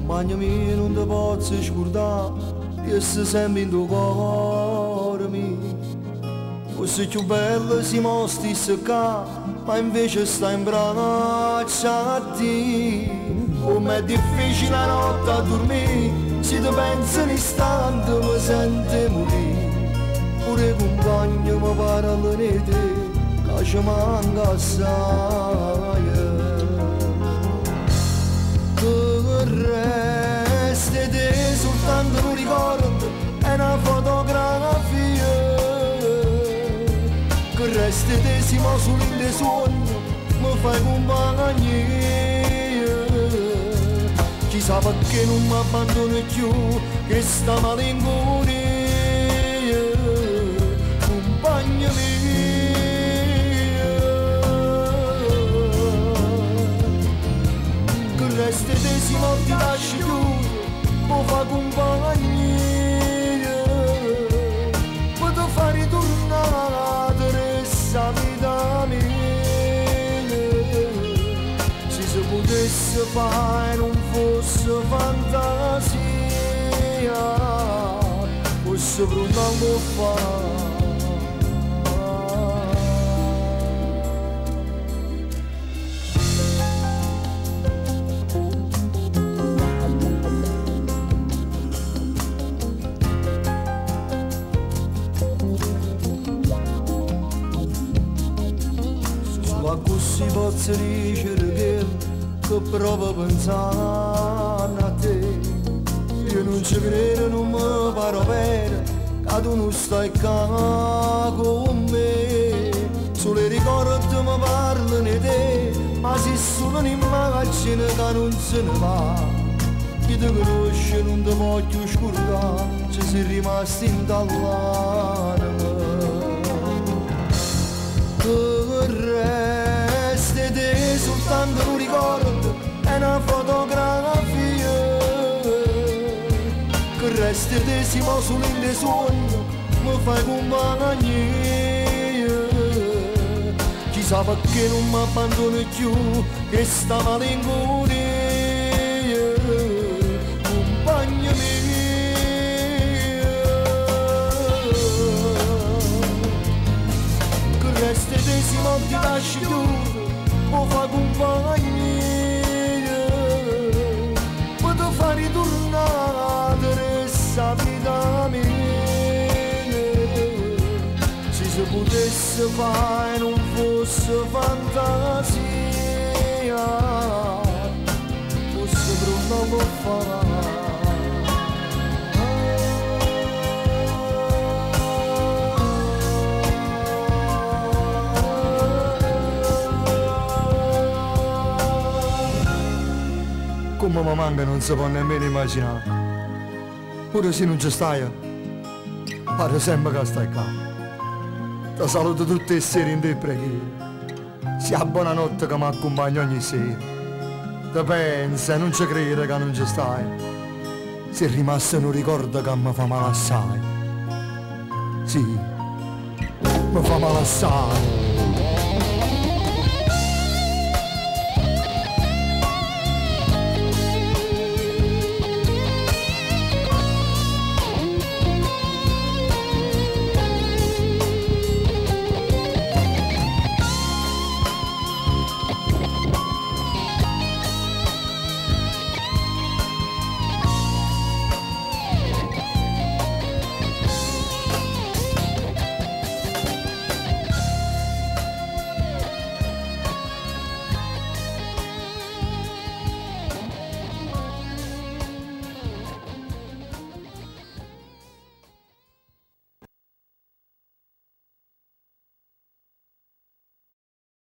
Compagno mio non ti posso scordare, io sto sempre in tuo cuore mio. Forse più bello si mostri qua, ma invece sta in braccia a te. Come è difficile la notte a dormire, se ti pensi un istante mi sento morire. Pure compagno mi parla di te, che ci manca assai. Che resta di te soltanto un ricordo, è una fotografia. Che resta di te siamo solo in dei sogni, mi fai compagnia. Chissà perché non mi abbandoni più, che sta malinconia. Compagno mio, che resta di te siamo ti lasci tu, mi fa compagnia. Mi ti fa ritornare questa vita mia. Se si potesse fare non fosse fantasia, fosse pronto a fare. Ma così posso dire che provo a pensare a te. Io non ci credo, non mi pare vero, che tu non stai qua con me. Solo i ricordi mi parlano di te, ma sei solo un'immagine che non se ne va. Chi ti conosce non ti voglio scordare, ci sei rimasti in dall'anima. Che resta di te soltanto un ricordo, è una fotografia. Che resta di te siamo solo in dei sogni, mi fai compagnia. Chissà perché non mi abbandoni più, che sta malinconia. Compagno mio, che resta di te siamo ti lasci tu, mi fa compagnia. Mi ti fa ritornare questa vita mia. Se si potesse fare non fosse fantasia, fosse pronto a fare. Come mi manca non si può nemmeno immaginare. Pure se non ci stai, pare sempre che stai qua. Ti saluto tutte le sere in te preghiere. Sia buonanotte che mi accompagna ogni sera. Ti pensi e non ci credi che non ci stai. Se è rimasto un ricordo che mi fa male assai. Sì, mi fa male assai.